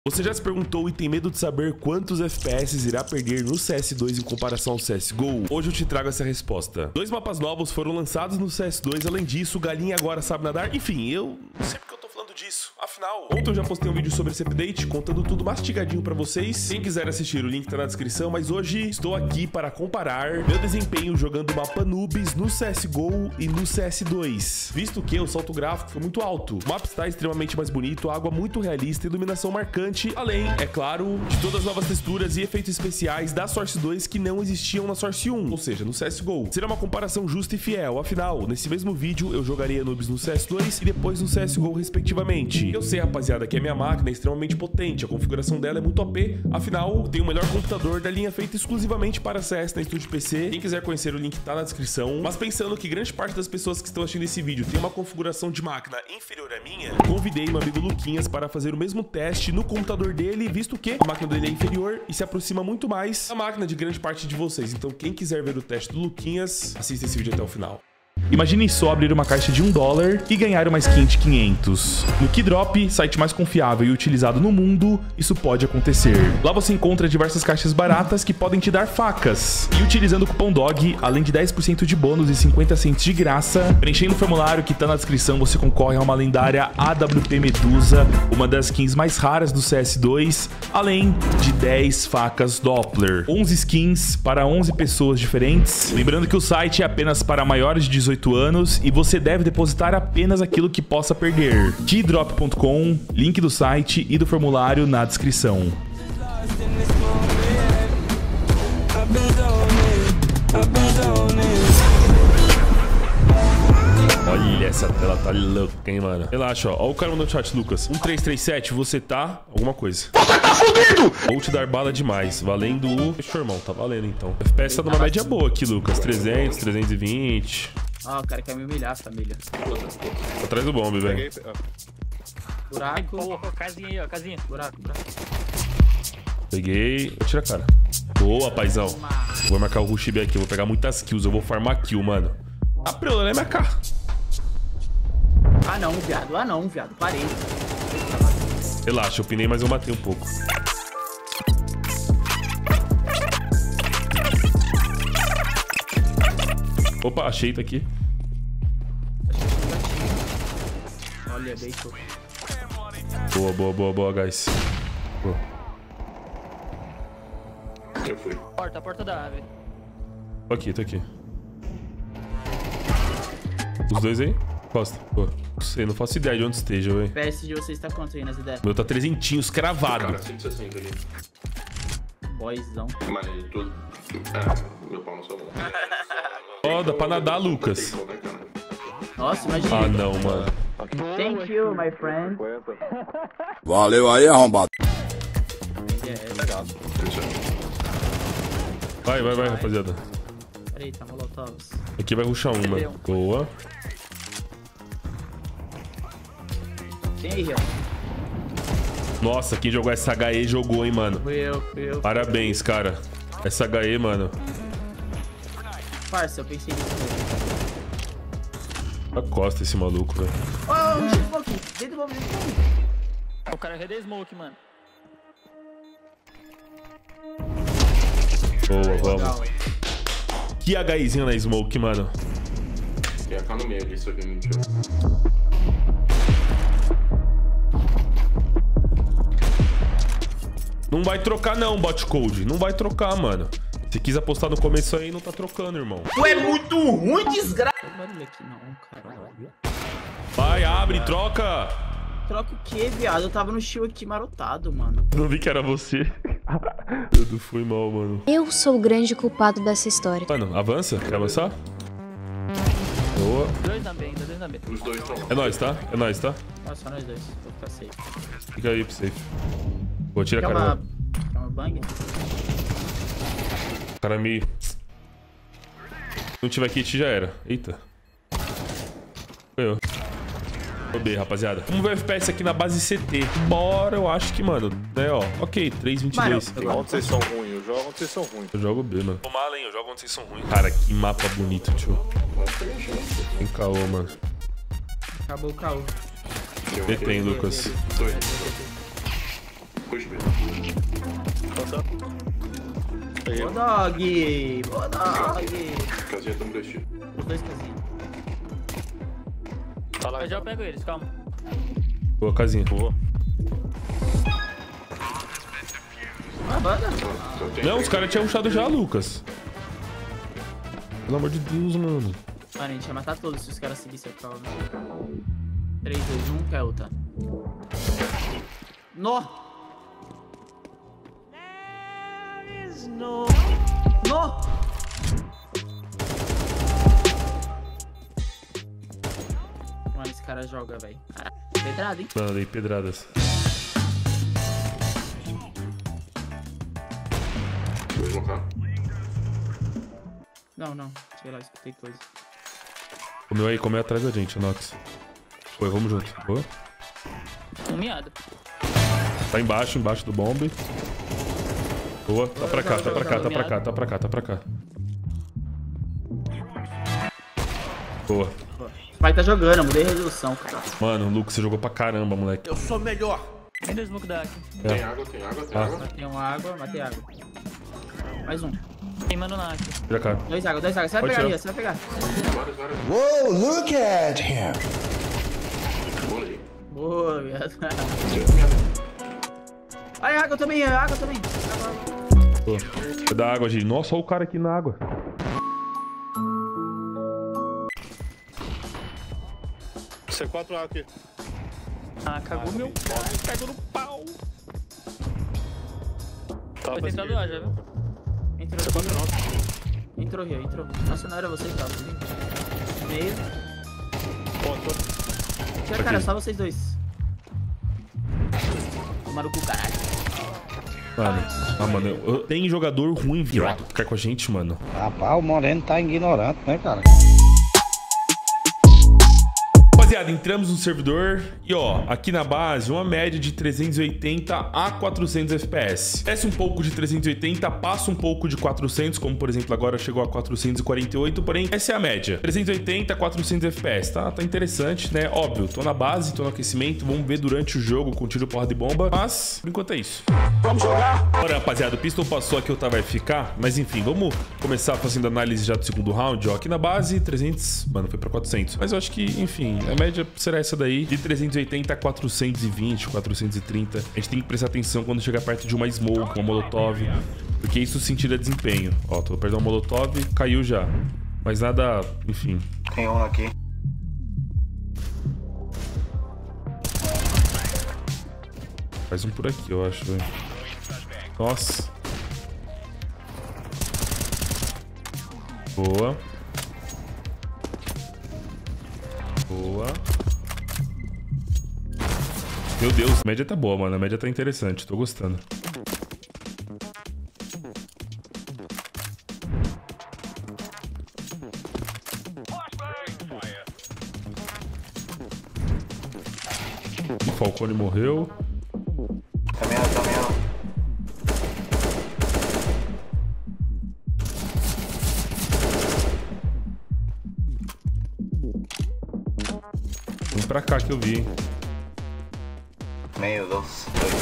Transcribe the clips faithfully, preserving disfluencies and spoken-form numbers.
Você já se perguntou e tem medo de saber quantos F P S irá perder no C S dois em comparação ao C S G O? Hoje eu te trago essa resposta. Dois mapas novos foram lançados no C S dois, além disso, o Galinha agora sabe nadar. Enfim, eu não sei porque eu tô falando disso. Afinal, ontem eu já postei um vídeo sobre esse update, contando tudo mastigadinho pra vocês. Quem quiser assistir, o link tá na descrição, mas hoje estou aqui para comparar meu desempenho jogando o mapa Noobs no C S G O e no C S dois. Visto que o salto gráfico foi muito alto, o mapa está extremamente mais bonito, água muito realista e iluminação marcante. Além, é claro, de todas as novas texturas e efeitos especiais da Source dois que não existiam na Source um, ou seja, no C S G O. Será uma comparação justa e fiel, afinal, nesse mesmo vídeo eu jogaria Noobs no C S dois e depois no C S G O respectivamente. Eu sei, rapaziada, que a minha máquina é extremamente potente, a configuração dela é muito O P, afinal, tem o melhor computador da linha feita exclusivamente para C S na Estúdio P C. Quem quiser conhecer, o link tá na descrição. Mas pensando que grande parte das pessoas que estão assistindo esse vídeo tem uma configuração de máquina inferior à minha, convidei meu amigo Luquinhas para fazer o mesmo teste no computador dele, visto que a máquina dele é inferior e se aproxima muito mais da máquina de grande parte de vocês. Então quem quiser ver o teste do Luquinhas, assista esse vídeo até o final. Imagine só abrir uma caixa de um dólar e ganhar uma skin de quinhentos. No Keydrop, site mais confiável e utilizado no mundo, isso pode acontecer. Lá você encontra diversas caixas baratas que podem te dar facas. E utilizando o cupom D O G, além de dez por cento de bônus e cinquenta cents de graça, preenchendo o formulário que tá na descrição, você concorre a uma lendária A W P Medusa, uma das skins mais raras do C S dois, além de dez facas Doppler. onze skins para onze pessoas diferentes. Lembrando que o site é apenas para maiores de dezoito anos e você deve depositar apenas aquilo que possa perder. keydrop ponto com, link do site e do formulário na descrição. Olha, essa tela tá louca, hein, mano. Relaxa, ó. Ó o cara no chat, Lucas. um três três sete, você tá... alguma coisa. Você tá fudido! Vou te dar bala demais. Valendo o... Fechou, irmão. Tá valendo, então. O F P S tá numa média boa aqui, Lucas. trezentos, trezentos e vinte. Ah, o cara quer me humilhar, família. Atrás do bombe, velho. Buraco. Oh, oh, casinha aí, ó, casinha. Buraco, buraco. Peguei. Tira a cara. Boa, paizão. Vou marcar o Rush B aqui. Eu vou pegar muitas kills. Eu vou farmar kill, mano. A preola é minha cara. Ah, não, viado. Ah, não, viado. Parei. Relaxa, eu pinei, mas eu matei um pouco. Opa, achei, tá aqui. Olha, deitou. Boa, boa, boa, boa, guys. Boa. Eu fui. Porta, a porta da ave. Tô aqui, tô aqui. Os dois aí? Costa. Pô, não sei, não faço ideia de onde esteja, velho. O P S de vocês tá quanto aí nas ideias? O meu tá trezentinhos, cravado. Cara, cento e sessenta ali. Boyzão. Mas ele tudo. É, meu pau não sou bom. Ó, dá pra nadar, Lucas. Nossa, imagina. Ah, não, mano. Thank you, my friend. Valeu aí, arrombado. Vai, vai, vai, rapaziada. Peraí, tá molotovs. Aqui vai rushar uma. Boa. Tem aí, ó. Nossa, quem jogou essa H E jogou, hein, mano. Fui eu, fui eu. Parabéns, cara. Essa H E, mano. Parça, eu pensei nisso mesmo. A costa esse maluco, velho. Ó, oh, o smoke. Dentro do bombe, dentro do bombe. O cara redei smoke, mano. Boa, vamos. Que HIzinho na smoke, mano. Tem a K no meio ali, isso aqui no jogo. Não vai trocar não, bot code. Não vai trocar, mano. Se quis apostar no começo aí, não tá trocando, irmão. Tu é muito ruim, desgraça. Não barulho aqui não, caralho. Vai, abre, troca. Troca o que, viado? Eu tava no shield aqui marotado, mano. Não vi que era você. Tudo foi mal, mano. Eu sou o grande culpado dessa história. Mano, avança? Quer avançar? Boa. Dois na B, dois na B. Os dois estão. É nóis, tá? É nóis, tá? Olha só nós dois. Vou ficar safe. Fica aí pro safe. Vou tirar a Quer cara. uma... Quer uma bang? O cara me... Se não tiver kit, já era. Eita. Foi eu. B, rapaziada. Vamos ver o F P S aqui na base C T. Bora, eu acho que, mano. É, ó. Ok, três vinte e dois. Onde vocês são ruins? Eu jogo onde vocês são ruins. Eu jogo B, mano. Tô mal, hein? Eu jogo onde vocês são ruins. Cara, que mapa bonito, tio. Tem caô, mano. Acabou o caô. B tem, Lucas. Dois. Puxa, velho. Ô, dog! Ô, dog! Casinha tamo dois tiros. Os dois casinhas. Tá lá. Eu já pego eles, calma. Boa, casinha. Boa. Ah, banda. Não, os caras tinham rushado já, Lucas. Pelo amor de Deus, mano. Mano, a gente ia matar todos se os caras seguissem a prova. três, dois, um, que é outra. Nó! Nó! Mano, esse cara joga, velho. Ah, pedrada, hein? Mano, dei pedradas. Vou deslocar. Não, não. Sei lá, escutei coisa. Comeu aí, comeu atrás da gente, Nox. Foi, vamos junto. Boa. Um miado. Tá embaixo, embaixo do bombe. Boa. Tá pra cá, tá pra cá, tá pra cá, tá pra cá, tá pra cá. Boa. O pai tá jogando, eu mudei a resolução, cara. Mano, o Lucas, você jogou pra caramba, moleque. Eu sou melhor. Vem do smoke da aqui. Tem água, tem água, tem Ah. água. Matei uma água, matei água. Mais um. Queimando na aqui. Já cara. Dois água, dois água. Você vai Pode pegar, tirar. Ria, você vai pegar. Vários, vários. Whoa, look at him. Bola aí. Boa, viado. Ai, água também, água também. Boa. Vai dar água, gente. Nossa, olha o cara aqui na água. C quatro A aqui. Ah, cagou meu pau. Cagou no pau. Tá Foi pra tentado lá, já viu? Entrou, C quatro entrou. A. Entrou, Ria, entrou. Nossa, não era você que tava. Meio. Ponto. Tira, cara, só vocês dois. Tomaram o cu, caralho. Mano, ah, mano, eu- eu- tem jogador ruim virado ficar com a gente, mano. Rapaz, o Moreno tá ignorante, né, cara? Rapaziada, entramos no servidor e ó, aqui na base uma média de trezentos e oitenta a quatrocentos F P S. Desce um pouco de trezentos e oitenta, passa um pouco de quatrocentos, como por exemplo agora chegou a quatrocentos e quarenta e oito, porém essa é a média. trezentos e oitenta a quatrocentos F P S, tá? Tá interessante, né? Óbvio, tô na base, tô no aquecimento, vamos ver durante o jogo com tiro, porra de bomba, mas por enquanto é isso. Vamos jogar? Bora, rapaziada, o Pistol passou aqui, o Otávio vai ficar, mas enfim, vamos começar fazendo análise já do segundo round, ó. Aqui na base, trezentos, mano, foi pra quatrocentos, mas eu acho que, enfim, a média será essa daí, de trezentos e oitenta a quatrocentos e vinte, quatrocentos e trinta. A gente tem que prestar atenção quando chegar perto de uma smoke, uma molotov, porque isso sim tira desempenho. Ó, tô perdendo uma molotov, caiu já, mas nada, enfim. Tem um aqui. Faz um por aqui, eu acho, velho. Nossa. Boa. Boa. Meu Deus, a média tá boa, mano. A média tá interessante, tô gostando. O Falcone morreu. Caminhão, caminhão. Vem pra cá que eu vi, hein? Meio, dois, dois.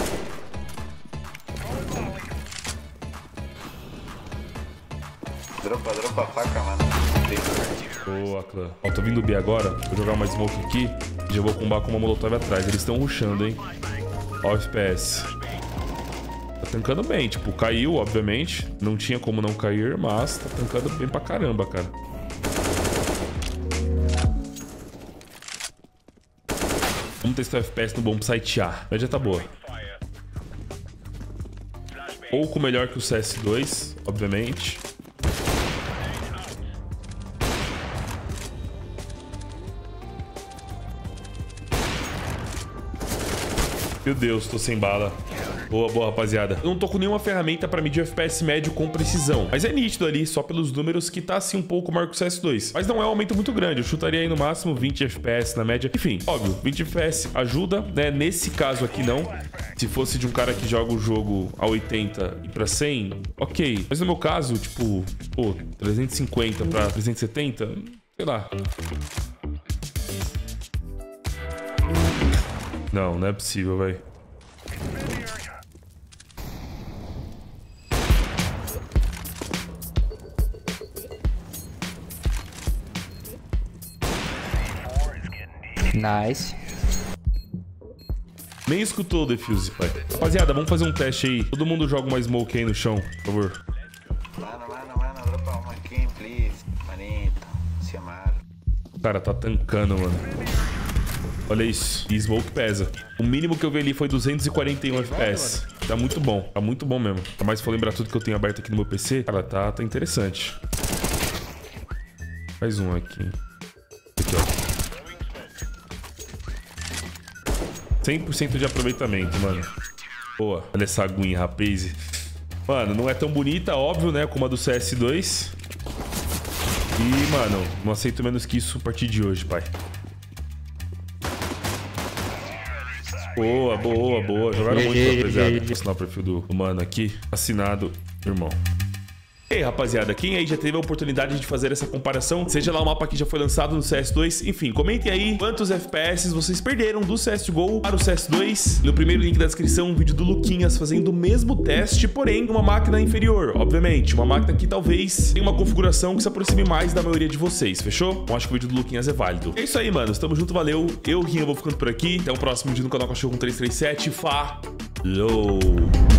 Dropa, dropa a faca, mano. Boa, clã. Ó, tô vindo B agora. Vou jogar uma smoke aqui. E já vou combar com uma molotov atrás. Eles estão rushando, hein? Ó o F P S. Tá tancando bem. Tipo, caiu, obviamente. Não tinha como não cair, mas tá tancando bem pra caramba, cara. Vamos testar o F P S no bombsite A. A média tá boa. Pouco melhor que o C S dois, obviamente. Meu Deus, tô sem bala. Boa, boa, rapaziada. Eu não tô com nenhuma ferramenta pra medir o F P S médio com precisão. Mas é nítido ali, só pelos números, que tá assim um pouco maior que o C S dois. Mas não é um aumento muito grande. Eu chutaria aí no máximo vinte F P S na média. Enfim, óbvio, vinte F P S ajuda, né? Nesse caso aqui não. Se fosse de um cara que joga o jogo a oitenta e pra cem, ok. Mas no meu caso, tipo, pô, trezentos e cinquenta pra trezentos e setenta, sei lá. Não, não é possível, velho. Nice. Nem escutou o defuse, pai. Rapaziada, vamos fazer um teste aí. Todo mundo joga uma smoke aí no chão, por favor. Mano, mano, mano, dropa uma aqui, please. Manito, se amar. O cara tá tancando, mano. Olha isso. E smoke pesa. O mínimo que eu vi ali foi duzentos e quarenta e um F P S. Tá muito bom. Tá muito bom mesmo. Ainda mais se for lembrar tudo que eu tenho aberto aqui no meu P C. Cara, tá, tá interessante. Mais um aqui. Aqui, ó. cem por cento de aproveitamento, mano. Boa. Olha essa aguinha, rapaz. Mano, não é tão bonita, óbvio, né? Como a do C S dois. E, mano, não aceito menos que isso a partir de hoje, pai. Boa, boa, boa. Jogaram muito, rapaziada. Vou assinar o perfil do mano aqui. Assinado, irmão. E aí, rapaziada, quem aí já teve a oportunidade de fazer essa comparação, seja lá o mapa que já foi lançado no C S dois, enfim, comentem aí quantos F P S vocês perderam do C S G O para o C S dois. No primeiro link da descrição, um vídeo do Luquinhas fazendo o mesmo teste, porém uma máquina inferior, obviamente, uma máquina que talvez tenha uma configuração que se aproxime mais da maioria de vocês, fechou? Eu acho que o vídeo do Luquinhas é válido. É isso aí, mano, tamo junto, valeu. Eu, Rinha, vou ficando por aqui. Até o próximo vídeo no canal Cachorro um três três sete. Falou!